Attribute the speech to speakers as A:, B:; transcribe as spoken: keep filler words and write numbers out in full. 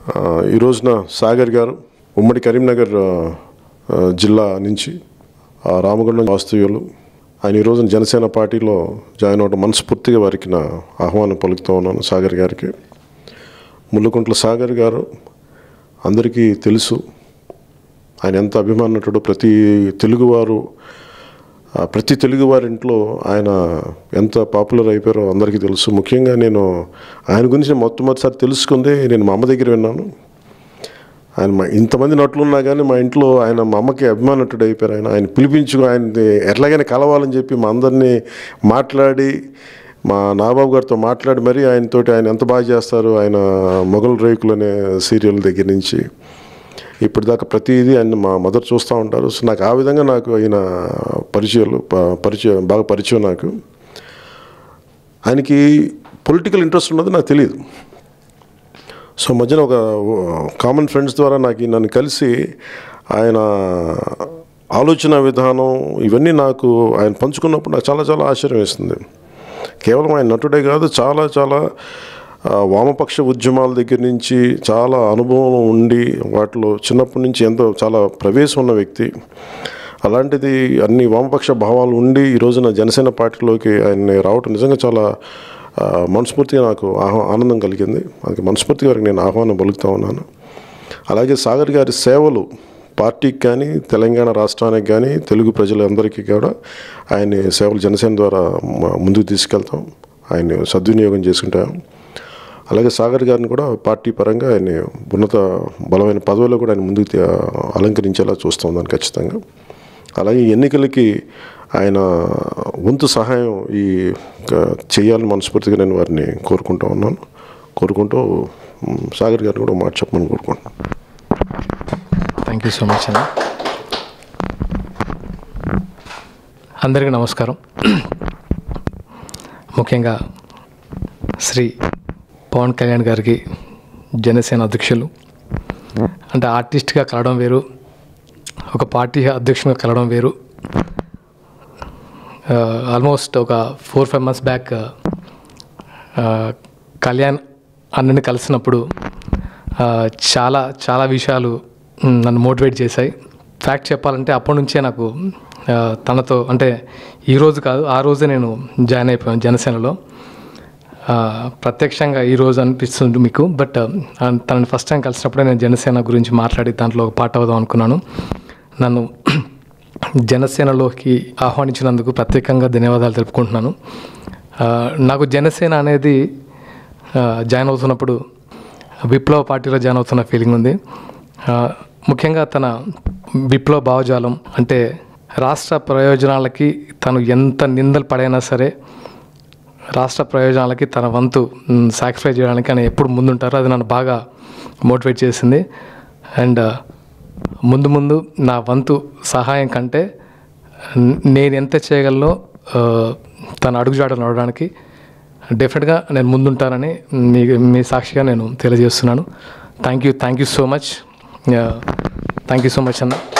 A: ఈ రోజున సాగర్ గారు ఉమ్మడి కరీంనగర్ జిల్లా నుంచి రామగుండం వాస్తవ్యులు. ఆయన ఈ రోజున జనసేన పార్టీలో జాయిన్ అవ్వడం మనస్ఫూర్తిగా వారికి నా ఆహ్వానం పలుకుతూ ఉన్నాను. సాగర్ గారికి, ముళ్ళకుంట్ల సాగర్ గారు అందరికీ తెలుసు. ఆయన ఎంత అభిమానటుడు. ప్రతి తెలుగువారు ప్రతి తెలుగువారి ఇంట్లో ఆయన ఎంత పాపులర్ అయిపోయారో అందరికీ తెలుసు. ముఖ్యంగా నేను ఆయన గురించి మొట్టమొదటిసారి తెలుసుకుందే నేను మా అమ్మ దగ్గర విన్నాను. ఆయన మా ఇంతమంది నటులున్నా కానీ మా ఇంట్లో ఆయన మా అమ్మకి అభిమానటుడు అయిపోయారు. ఆయన ఆయన పిలిపించు ఆయన ఎట్లాగైనా కలవాలని చెప్పి మా అందరినీ మాట్లాడి, మా నాబాబు గారితో మాట్లాడి మరీ ఆయనతోటి ఆయన ఎంత బాగా చేస్తారు, ఆయన మొగల్ రేకులు అనే సీరియల్ దగ్గర నుంచి ఇప్పటిదాకా ప్రతిదీ ఆయన మా మదర్ చూస్తూ ఉంటారు. సో నాకు ఆ విధంగా నాకు ఆయన పరిచయాలు పరిచయం బాగా పరిచయం. నాకు ఆయనకి పొలిటికల్ ఇంట్రెస్ట్ ఉన్నది నాకు తెలియదు. సో మధ్యన ఒక కామన్ ఫ్రెండ్స్ ద్వారా నాకు నన్ను కలిసి ఆయన ఆలోచన విధానం ఇవన్నీ నాకు ఆయన పంచుకున్నప్పుడు నాకు చాలా చాలా ఆశ్చర్యం వేస్తుంది. కేవలం ఆయన నటుడే కాదు, చాలా చాలా వామపక్ష ఉద్యమాల దగ్గర నుంచి చాలా అనుభవం ఉండి వాటిలో చిన్నప్పటి నుంచి ఎంతో చాలా ప్రవేశం ఉన్న వ్యక్తి. అలాంటిది అన్ని వామపక్ష భావాలు ఉండి ఈ రోజున జనసేన పార్టీలోకి ఆయన రావటం నిజంగా చాలా మనస్ఫూర్తిగా నాకు ఆహ్వా ఆనందం కలిగింది. అందుకే మనస్ఫూర్తిగా వారికి నేను ఆహ్వానం పలుకుతూ ఉన్నాను. అలాగే సాగర్ గారి సేవలు పార్టీకి కానీ తెలంగాణ రాష్ట్రానికి కానీ తెలుగు ప్రజలందరికీ కూడా ఆయన సేవలు జనసేన ద్వారా ముందుకు తీసుకెళ్తాం. ఆయన సద్వినియోగం చేసుకుంటాం. అలాగే సాగర్ గారిని కూడా పార్టీ పరంగా ఆయన ఉన్నత బలమైన పదవిలో కూడా ఆయన ముందుకు అలంకరించేలా చూస్తూ ఉన్నాను ఖచ్చితంగా. అలాగే ఎన్నికలకి ఆయన వంతు సహాయం ఈ చేయాలని మనస్ఫూర్తిగా నేను వారిని కోరుకుంటూ ఉన్నాను. కోరుకుంటూ సాగర్ గారిని కూడా మాట చెప్పమని కోరుకుంటున్నాను.
B: థ్యాంక్ యూ సో మచ్ అన్న. అందరికీ నమస్కారం. ముఖ్యంగా శ్రీ పవన్ కళ్యాణ్ గారికి, జనసేన అధ్యక్షులు, అంటే ఆర్టిస్ట్గా కలవడం వేరు, ఒక పార్టీ అధ్యక్షునిగా కలవడం వేరు. ఆల్మోస్ట్ ఒక four five months back Kalyan అన్నని కలిసినప్పుడు చాలా చాలా విషయాలు నన్ను మోటివేట్ చేశాయి. ఫ్యాక్ట్ చెప్పాలంటే అప్పటి నుంచే నాకు తనతో, అంటే ఈరోజు కాదు ఆ రోజే నేను జాయిన్ అయిపోయాను జనసేనలో. ప్రత్యక్షంగా ఈరోజు అనిపిస్తుంది మీకు, బట్ తనని ఫస్ట్ టైం కలిసినప్పుడే నేను జనసేన గురించి మాట్లాడి దాంట్లో ఒక పార్ట్ అవుదాం అనుకున్నాను. నన్ను జనసేనలోకి ఆహ్వానించినందుకు ప్రత్యేకంగా ధన్యవాదాలు తెలుపుకుంటున్నాను. నాకు జనసేన అనేది జాయిన్ అవుతున్నప్పుడు విప్లవ పార్టీలో జాయిన్ అవుతున్న ఫీలింగ్ ఉంది. ముఖ్యంగా తన విప్లవ భావజాలం అంటే రాష్ట్ర ప్రయోజనాలకి తను ఎంత నిందలు పడైనా సరే రాష్ట్ర ప్రయోజనాలకి తన వంతు సాక్రిఫైస్ చేయడానికి ఆయన ఎప్పుడు ముందుంటారో అది నన్ను బాగా మోటివేట్ చేసింది. అండ్ ముందు ముందు నా వంతు సహాయం కంటే నేను ఎంత చేయగలనో తన అడుగుజాడలు నడవడానికి డెఫినెట్గా నేను ముందుంటానని మీ మీ సాక్షిగా నేను తెలియజేస్తున్నాను. Thank you thank you so much thank you so much అన్న.